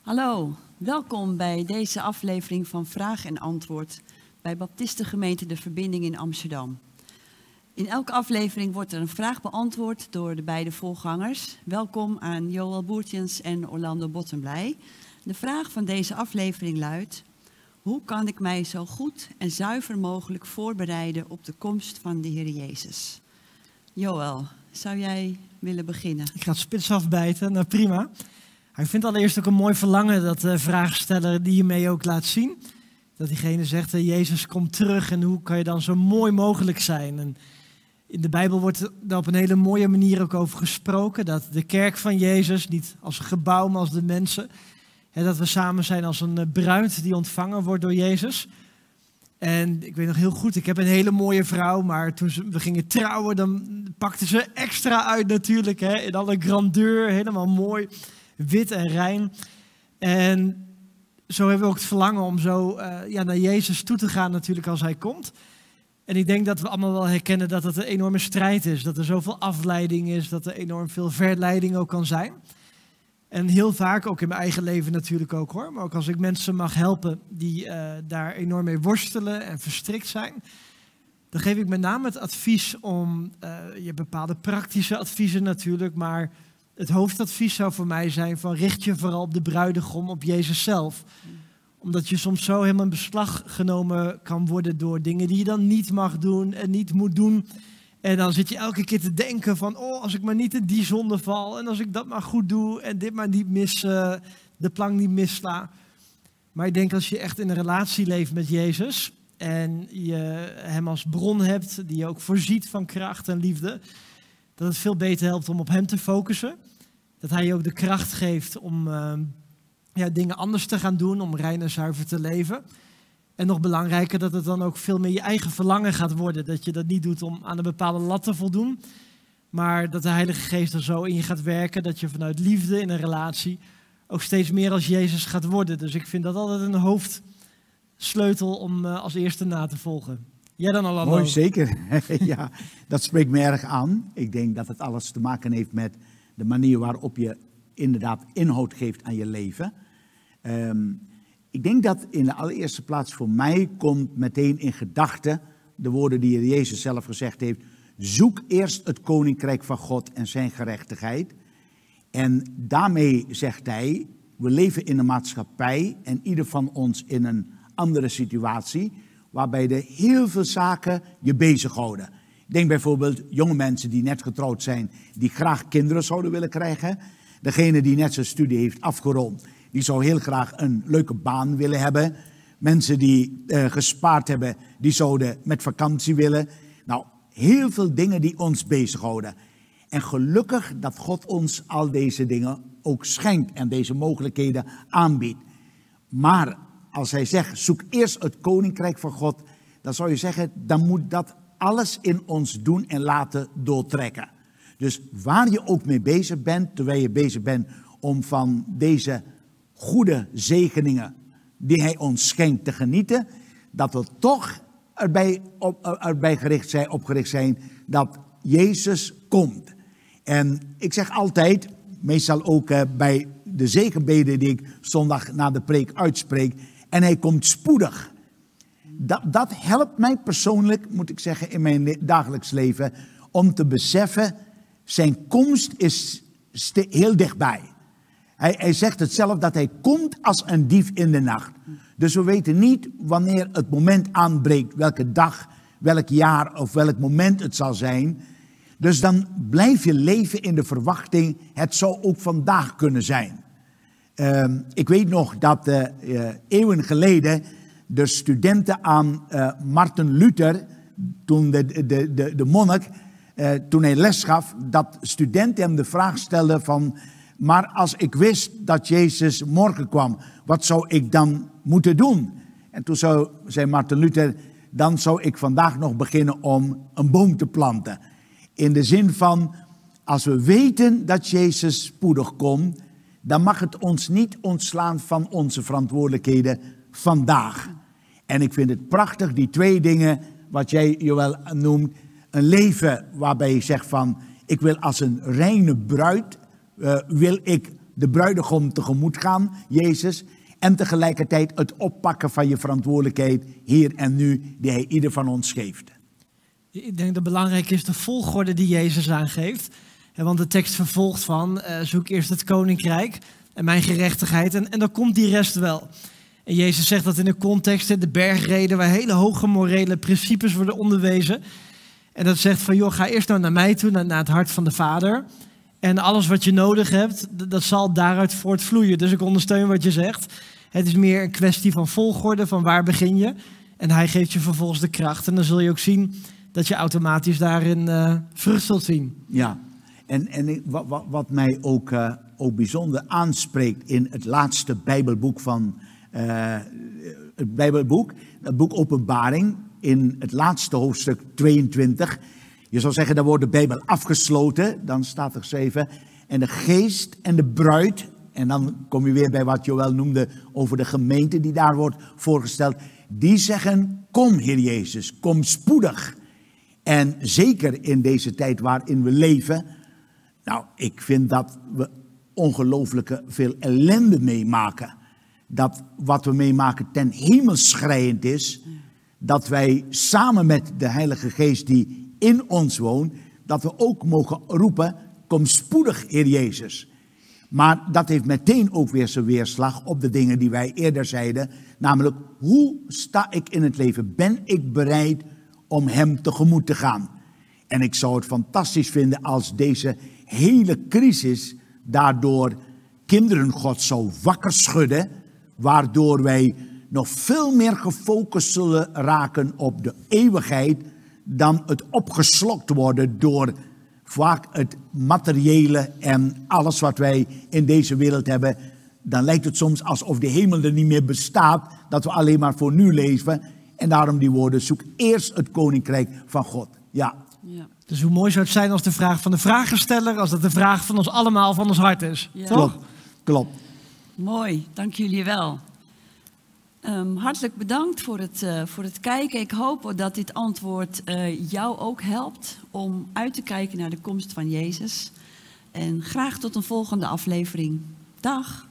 Hallo, welkom bij deze aflevering van Vraag en Antwoord bij Baptistengemeente De Verbinding in Amsterdam. In elke aflevering wordt er een vraag beantwoord door de beide voorgangers. Welkom aan Joël Boertjens en Orlando Bottenblij. De vraag van deze aflevering luidt: hoe kan ik mij zo goed en zuiver mogelijk voorbereiden op de komst van de Heer Jezus? Joël, zou jij willen beginnen? Ik ga het spits afbijten, nou prima. Ik vind allereerst ook een mooi verlangen dat de vraagsteller die hiermee ook laat zien. Dat diegene zegt, Jezus komt terug en hoe kan je dan zo mooi mogelijk zijn? En in de Bijbel wordt daar op een hele mooie manier ook over gesproken. Dat de kerk van Jezus, niet als een gebouw, maar als de mensen. Dat we samen zijn als een bruid die ontvangen wordt door Jezus. En ik weet nog heel goed, ik heb een hele mooie vrouw, maar toen we gingen trouwen, dan pakte ze extra uit natuurlijk. In alle grandeur, helemaal mooi, wit en rein. En zo hebben we ook het verlangen om zo naar Jezus toe te gaan natuurlijk als hij komt. En ik denk dat we allemaal wel herkennen dat het een enorme strijd is. Dat er zoveel afleiding is, dat er enorm veel verleiding ook kan zijn. En heel vaak, ook in mijn eigen leven natuurlijk ook hoor. Maar ook als ik mensen mag helpen die daar enorm mee worstelen en verstrikt zijn. Dan geef ik met name het advies om, je hebt bepaalde praktische adviezen natuurlijk. Maar het hoofdadvies zou voor mij zijn van richt je vooral op de bruidegom, op Jezus zelf. Omdat je soms zo helemaal in beslag genomen kan worden door dingen die je dan niet mag doen en niet moet doen. En dan zit je elke keer te denken van, als ik maar niet in die zonde val. En als ik dat maar goed doe en dit maar niet de plank niet missla. Maar ik denk als je echt in een relatie leeft met Jezus. En je hem als bron hebt, die je ook voorziet van kracht en liefde. Dat het veel beter helpt om op hem te focussen. Dat hij je ook de kracht geeft om dingen anders te gaan doen. Om rein en zuiver te leven. En nog belangrijker dat het dan ook veel meer je eigen verlangen gaat worden. Dat je dat niet doet om aan een bepaalde lat te voldoen. Maar dat de Heilige Geest er zo in je gaat werken. Dat je vanuit liefde in een relatie ook steeds meer als Jezus gaat worden. Dus ik vind dat altijd een hoofdsleutel om als eerste na te volgen. Jij dan al? Mooi, zeker. Ja, dat spreekt me erg aan. Ik denk dat het alles te maken heeft met de manier waarop je inderdaad inhoud geeft aan je leven. Ik denk dat in de allereerste plaats voor mij komt meteen in gedachten de woorden die Jezus zelf gezegd heeft. Zoek eerst het koninkrijk van God en zijn gerechtigheid. En daarmee zegt hij, we leven in een maatschappij en ieder van ons in een andere situatie. Waarbij er heel veel zaken je bezighouden. Ik denk bijvoorbeeld jonge mensen die net getrouwd zijn, die graag kinderen zouden willen krijgen. Degene die net zijn studie heeft afgerond, die zou heel graag een leuke baan willen hebben. Mensen die gespaard hebben, die zouden met vakantie willen. Nou, heel veel dingen die ons bezighouden. En gelukkig dat God ons al deze dingen ook schenkt en deze mogelijkheden aanbiedt. Maar als hij zegt, zoek eerst het koninkrijk van God, dan zou je zeggen, dan moet dat alles in ons doen en laten doortrekken. Dus waar je ook mee bezig bent, terwijl je bezig bent om van deze goede zegeningen die hij ons schenkt te genieten, dat we toch opgericht zijn dat Jezus komt. En ik zeg altijd, meestal ook bij de zegenbeden die ik zondag na de preek uitspreek, en hij komt spoedig. Dat helpt mij persoonlijk, moet ik zeggen, in mijn dagelijks leven, om te beseffen, zijn komst is heel dichtbij. Hij zegt het zelf dat hij komt als een dief in de nacht. Dus we weten niet wanneer het moment aanbreekt, welke dag, welk jaar of welk moment het zal zijn. Dus dan blijf je leven in de verwachting, het zou ook vandaag kunnen zijn. Ik weet nog dat eeuwen geleden de studenten aan Martin Luther, toen de monnik, toen hij les gaf, dat studenten hem de vraag stelden van, maar als ik wist dat Jezus morgen kwam, wat zou ik dan moeten doen? En toen zei Martin Luther, dan zou ik vandaag nog beginnen om een boom te planten. In de zin van, als we weten dat Jezus spoedig komt, dan mag het ons niet ontslaan van onze verantwoordelijkheden vandaag. En ik vind het prachtig, die twee dingen, wat jij Joël noemt. Een leven waarbij je zegt van, ik wil als een reine bruid, wil ik de bruidegom tegemoet gaan, Jezus, en tegelijkertijd het oppakken van je verantwoordelijkheid hier en nu, die hij ieder van ons geeft. Ik denk dat belangrijk is de volgorde die Jezus aangeeft. Want de tekst vervolgt van, zoek eerst het koninkrijk en mijn gerechtigheid en dan komt die rest wel. En Jezus zegt dat in de context, de bergreden, waar hele hoge morele principes worden onderwezen. En dat zegt van, joh, ga eerst nou naar mij toe, naar het hart van de Vader. En alles wat je nodig hebt, dat zal daaruit voortvloeien. Dus ik ondersteun wat je zegt. Het is meer een kwestie van volgorde, van waar begin je. En hij geeft je vervolgens de kracht. En dan zul je ook zien dat je automatisch daarin vrucht zult zien. Ja, en wat mij ook bijzonder aanspreekt in het laatste Bijbelboek van het Bijbelboek, het boek Openbaring, in het laatste hoofdstuk 22. Je zou zeggen, daar wordt de Bijbel afgesloten. Dan staat er geschreven, en de geest en de bruid, en dan kom je weer bij wat Joël noemde over de gemeente die daar wordt voorgesteld. Die zeggen, kom Heer Jezus, kom spoedig. En zeker in deze tijd waarin we leven, nou, ik vind dat we ongelooflijke veel ellende meemaken. Dat wat we meemaken ten hemel schreiend is, dat wij samen met de Heilige Geest die in ons woont, dat we ook mogen roepen, kom spoedig, Heer Jezus. Maar dat heeft meteen ook weer zijn weerslag op de dingen die wij eerder zeiden. Namelijk, hoe sta ik in het leven? Ben ik bereid om hem tegemoet te gaan? En ik zou het fantastisch vinden als deze hele crisis daardoor kinderen God zou wakker schudden, waardoor wij nog veel meer gefocust zullen raken op de eeuwigheid dan het opgeslokt worden door vaak het materiële en alles wat wij in deze wereld hebben. Dan lijkt het soms alsof de hemel er niet meer bestaat, dat we alleen maar voor nu leven. En daarom die woorden, zoek eerst het koninkrijk van God. Ja. Dus hoe mooi zou het zijn als de vraag van de vragensteller, als dat de vraag van ons allemaal, van ons hart is. Ja. Toch? Klopt. Mooi, dank jullie wel. Hartelijk bedankt voor het kijken. Ik hoop dat dit antwoord jou ook helpt om uit te kijken naar de komst van Jezus. En graag tot een volgende aflevering. Dag!